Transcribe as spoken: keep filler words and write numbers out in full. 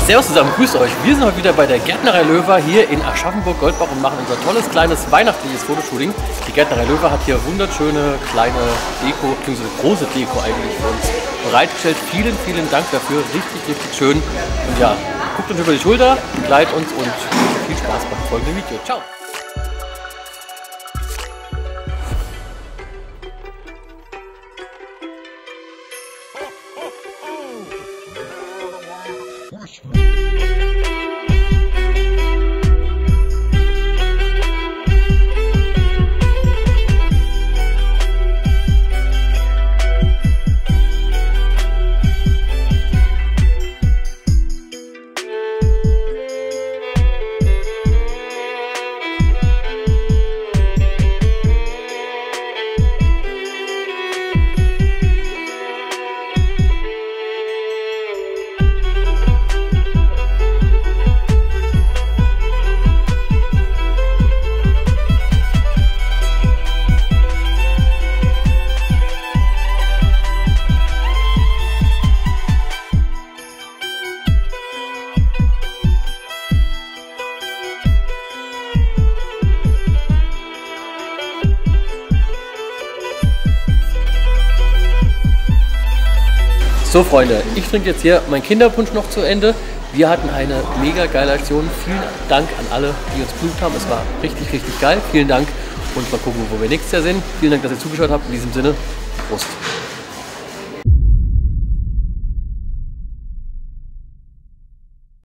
Servus zusammen, grüßt euch. Wir sind heute wieder bei der Gärtnerei Löwer hier in Aschaffenburg-Goldbach und machen unser tolles, kleines, weihnachtliches Fotoshooting. Die Gärtnerei Löwer hat hier wunderschöne, kleine Deko, beziehungsweise große Deko eigentlich für uns bereitgestellt. Vielen, vielen Dank dafür. Richtig, richtig schön. Und ja, guckt uns über die Schulter, begleitet uns und viel Spaß beim folgenden Video. Ciao! So Freunde, ich trinke jetzt hier meinen Kinderpunsch noch zu Ende. Wir hatten eine mega geile Aktion. Vielen Dank an alle, die uns besucht haben. Es war richtig, richtig geil. Vielen Dank und mal gucken, wo wir nächstes Jahr sind. Vielen Dank, dass ihr zugeschaut habt. In diesem Sinne, Prost.